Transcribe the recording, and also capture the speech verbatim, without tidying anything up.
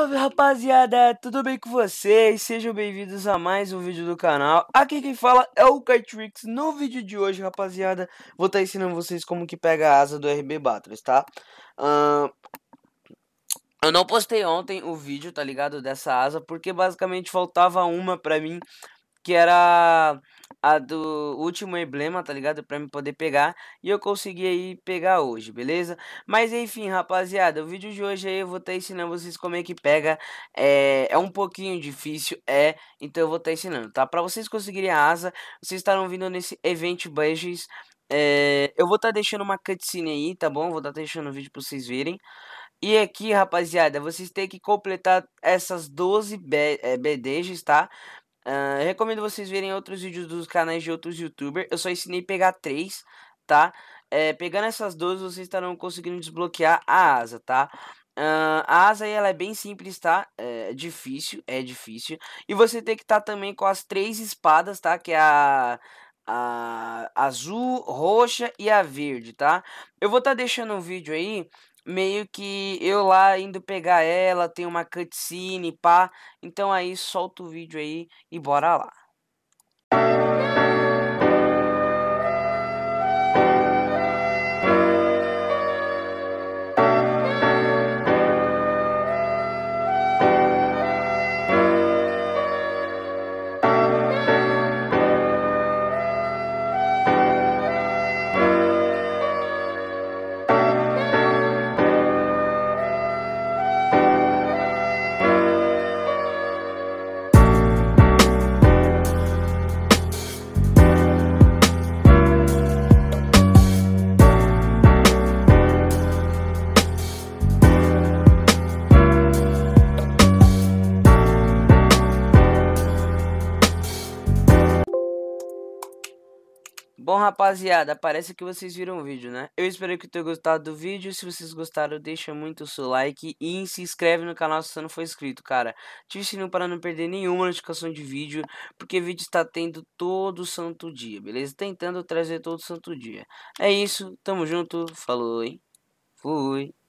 Salve rapaziada, tudo bem com vocês? Sejam bem-vindos a mais um vídeo do canal. Aqui quem fala é o Kaitrix. No vídeo de hoje, rapaziada, vou estar ensinando vocês como que pega a asa do R B Battles, tá? Uh, eu não postei ontem o vídeo, tá ligado, dessa asa, porque basicamente faltava uma pra mim, que era a do último emblema, tá ligado? Pra me poder pegar. E eu consegui aí pegar hoje, beleza? Mas enfim, rapaziada, o vídeo de hoje aí eu vou estar ensinando vocês como é que pega. É, é um pouquinho difícil, é. Então eu vou estar ensinando, tá? Pra vocês conseguirem a asa, vocês estarão vindo nesse Event Badges. É, eu vou estar deixando uma cutscene aí, tá bom? Vou estar deixando o vídeo pra vocês verem. E aqui, rapaziada, vocês têm que completar essas doze B D Gs, tá? Uh, eu recomendo vocês verem outros vídeos dos canais de outros youtubers. Eu só ensinei a pegar três, tá? É, pegando essas duas, vocês estarão conseguindo desbloquear a asa, tá? Uh, a asa aí, ela é bem simples, tá? É difícil, é difícil. E você tem que estar também com as três espadas, tá? Que é a, a azul, roxa e a verde, tá? Eu vou estar deixando um vídeo aí meio que eu lá indo pegar ela, tem uma cutscene, pá. Então aí solta o vídeo aí e bora lá. Bom, rapaziada, parece que vocês viram o vídeo, né? Eu espero que tenham gostado do vídeo. Se vocês gostaram, deixa muito o seu like e se inscreve no canal se você não for inscrito, cara. Ative o sininho para não perder nenhuma notificação de vídeo, porque vídeo está tendo todo santo dia, beleza? Tentando trazer todo santo dia. É isso, tamo junto, falou, hein? Fui.